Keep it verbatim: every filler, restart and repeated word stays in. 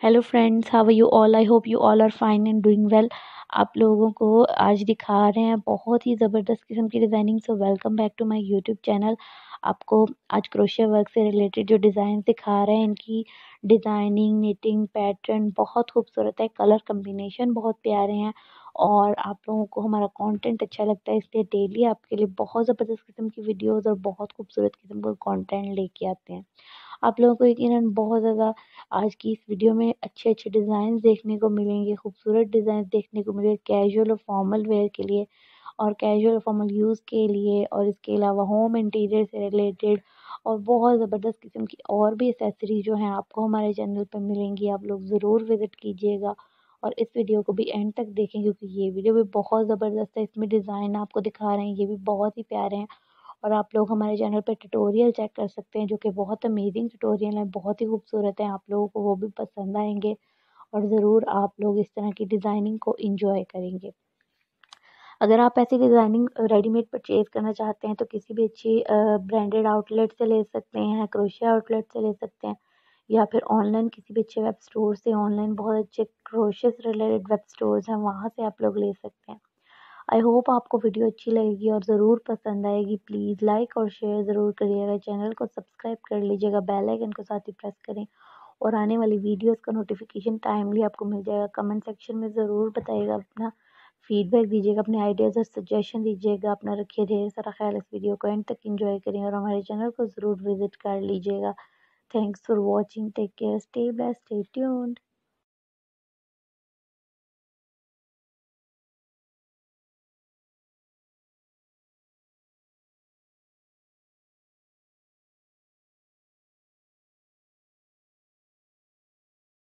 Hello friends, how are you all? I hope you all are fine and doing well. आप लोगों को आज दिखा रहे हैं बहुत ही ज़बरदस्त किस्म की designing. So welcome back to my YouTube channel. आपको आज क्रोशिया वर्क से रिलेटेड जो डिज़ाइन दिखा रहे हैं, इनकी डिज़ाइनिंग, निटिंग पैटर्न बहुत खूबसूरत है, कलर कम्बिनेशन बहुत प्यारे हैं और आप लोगों को हमारा कंटेंट अच्छा लगता है, इसलिए डेली आपके लिए बहुत ज़बरदस्त किस्म की वीडियोज़ और बहुत खूबसूरत किस्म का कंटेंट लेके आते हैं। आप लोगों को यकीनन बहुत ज़्यादा आज की इस वीडियो में अच्छे अच्छे डिज़ाइन देखने को मिलेंगे, खूबसूरत डिज़ाइन देखने को मिलेंगे कैजुअल और फॉर्मल वेयर के लिए और कैजुअल और फॉर्मल यूज़ के लिए, और इसके अलावा होम इंटीरियर से रिलेटेड और बहुत ज़बरदस्त किस्म की और भी एक्सेसरी जो हैं आपको हमारे चैनल पर मिलेंगी। आप लोग ज़रूर विज़िट कीजिएगा और इस वीडियो को भी एंड तक देखें, क्योंकि ये वीडियो भी बहुत ज़बरदस्त है। इसमें डिज़ाइन आपको दिखा रहे हैं, ये भी बहुत ही प्यारे हैं और आप लोग हमारे चैनल पे ट्यूटोरियल चेक कर सकते हैं, जो कि बहुत अमेजिंग ट्यूटोरियल हैं, बहुत ही खूबसूरत हैं। आप लोगों को वो भी पसंद आएंगे और ज़रूर आप लोग इस तरह की डिज़ाइनिंग को इंजॉय करेंगे। अगर आप ऐसी डिज़ाइनिंग रेडीमेड परचेज़ करना चाहते हैं तो किसी भी अच्छी ब्रांडेड आउटलेट से ले सकते हैं, क्रोशिया आउटलेट से ले सकते हैं, या फिर ऑनलाइन किसी भी अच्छे वेब स्टोर से। ऑनलाइन बहुत अच्छे क्रोशिया से रिलेटेड वेब स्टोर्स हैं, वहाँ से आप लोग ले सकते हैं। आई होप आपको वीडियो अच्छी लगेगी और ज़रूर पसंद आएगी। प्लीज़ लाइक और शेयर ज़रूर करिएगा, चैनल को सब्सक्राइब कर लीजिएगा, बेल आइकन को साथ ही प्रेस करें और आने वाली वीडियोस का नोटिफिकेशन टाइमली आपको मिल जाएगा। कमेंट सेक्शन में ज़रूर बताइएगा, अपना फीडबैक दीजिएगा, अपने आइडियाज़ और सजेशन दीजिएगा। अपना रखिए ढेर सारा ख्याल। इस वीडियो को एंड तक एंजॉय करें और हमारे चैनल को ज़रूर विज़िट कर लीजिएगा। Thanks for watching, take care, stay blessed, stay tuned.